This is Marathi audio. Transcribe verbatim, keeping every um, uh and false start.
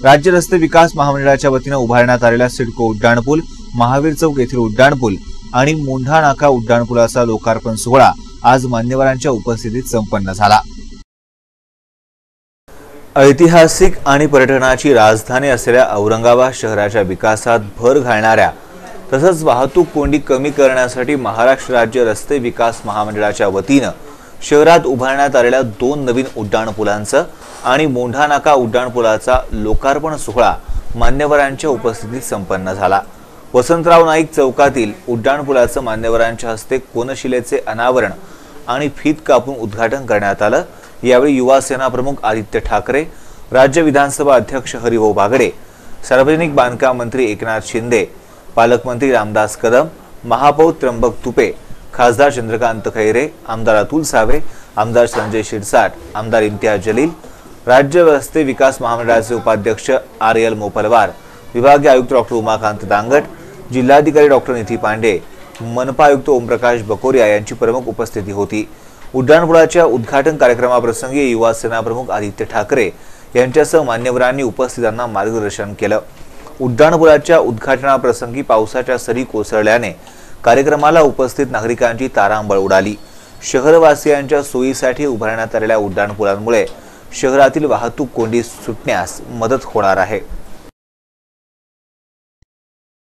राज्य रस्ते विकास महामंडळाच्या वतीने उभारण्यात आलेल्या सिडको उड्डाणपूल, महावीर चौक येथील उड्डाणपूल आणि मोंढा नाका उड्डाणपुलाचा लोकार्पण सोहळा आज मान्यवरांच्या उपस्थितीत संपन्न झाला। ऐतिहासिक आणि पर्यटनाची राजधानी असलेल्या औरंगाबाद शहराच्या विकासात भर घालणाऱ्या तसंच वाहतूक कोंडी कमी करण्यासाठी महाराष्ट्र राज्य रस्ते विकास महामंडळाच्या वतीने शहरात उभारण्यात आलेल्या दोन नवीन उड्डाणपुलांचं आणि मोंढा नाका उड्डाणपुलाचा लोकार्पण सोहळा मान्यवरांच्या उपस्थितीत संपन्न झाला। वसंतराव नाईक चौकातील उड्डाणपुलाचं मान्यवरांच्या हस्ते कोनशिलेचे अनावरण आणि फीत कापून उद्घाटन करण्यात आलं। यावेळी युवा सेना प्रमुख आदित्य ठाकरे, राज्य विधानसभा अध्यक्ष हरिभाऊ बागडे, सार्वजनिक बांधकाम मंत्री एकनाथ शिंदे, पालकमंत्री रामदास कदम, महापौर त्र्यंबक तुपे, खासदार चंद्रकांत खैरे, आमदार अतुल सावे, आमदार संजय शिरसाट, आमदार इम्तियाज जलील, राज्य रस्ते विकास महामंडळाचे उपाध्यक्ष आर एल मोपलवार, विभागीय आयुक्त डॉक्टर उमाकांत दांगट, जिल्हाधिकारी डॉक्टर निधी पांडे, मनपा आयुक्त ओमप्रकाश बकोरिया यांची प्रमुख उपस्थिती होती। उड्डाणपुलाच्या उद्घाटन कार्यक्रमाप्रसंगी युवा सेना प्रमुख आदित्य ठाकरे यांच्यासह मान्यवरांनी उपस्थितांना मार्गदर्शन केलं। उड्डाणपुलाच्या उद्घाटनाप्रसंगी पावसाच्या सरी कोसळल्याने कार्यक्रमाला उपस्थित नागरिकांची तारांबळ उडाली। शहरवासियांच्या सोयीसाठी उभारण्यात आलेल्या उड्डाणपुलांमुळे शहरातील वाहतूक कोंडी सुटण्यास मदत होणार आहे।